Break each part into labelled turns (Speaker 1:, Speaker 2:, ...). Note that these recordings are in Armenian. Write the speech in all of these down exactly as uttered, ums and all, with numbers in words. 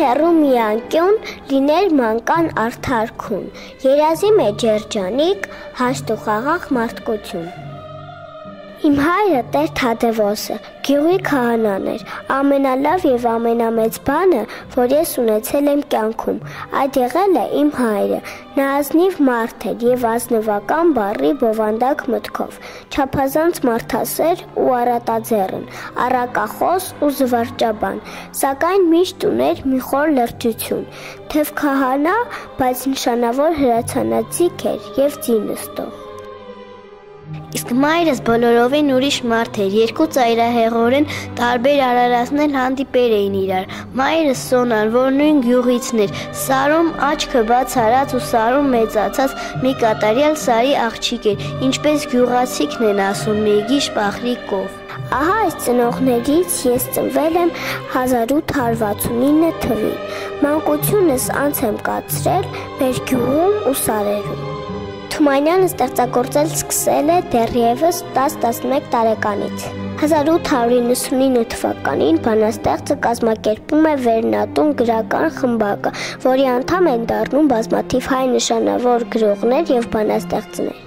Speaker 1: հեռու մի անկյուն լիներ մանկան արդարքուն, երազի մեջ երջանիկ, հաստ ու խաղաղ մարդկություն։ Իմ հայրը Տեր Թադևոսը գյուղի քահանան էր, ամենալավ եւ ամենամեծ բանը, որ ես ունեցել եմ կյանքում, այդ եղել է իմ հայրը, նա ազնիվ մարդ էր եւ ազնվական բառի բովանդակ մտքով, չափազանց մարդասեր ու առատաձեռն, առակախոս ու զվարճաբան, սակայն միշտ ուներ մի խոր լրջություն, թեև քահանա, բայց նշանավոր հրացանաձիգ էր եւ ձինստող։
Speaker 2: Իսկ մայրս բոլորովին ուրիշ մարդ էր, երկու ծայրահեղորեն տարբեր արարածներ հանդիպեր էին իրար։ Մայրս Սոնան, որ նույն գյուղիցն էր, Սարում աչքը բաց արած ու Սարում մեծացած մի կատարյալ Սարի աղջիկ էր, ինչպես գյուղացիքն են ասում, մեգիշ պախրիկով։
Speaker 1: Ահա այս ծնողներից ես ծնվել եմ հազար ութ հարյուր վաթսունինը թվին, մանկությունս անց եմ կացրել մեր գյուղում ու Սարերում։ Թումանյանը ստեղծագործել սկսել է դեռևս տաս-տասնմեկ տարեկանից։ հազար ութ հարյուր իննսունինը թվականին բանաստեղծը կազմակերպում է Վերնատուն գրական խմբակը, որի անդամ են դառնում բազմաթիվ հայ նշանավոր գրողներ եւ բանաստեղծներ։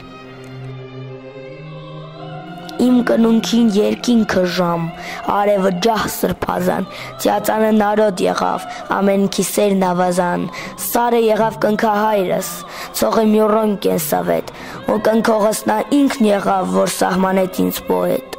Speaker 3: Իմ կնունքին երկինքը ժամ, արևը ջահ սրբազան, ծյածանը նարոդ եղավ, ամենքի սերն ավազան, Սարը եղավ կնքահայրս, ցողը մյուրոն կենսավետ, ու կնքողս նա ինքն եղավ, որ սահմանեց ինձ պոետ։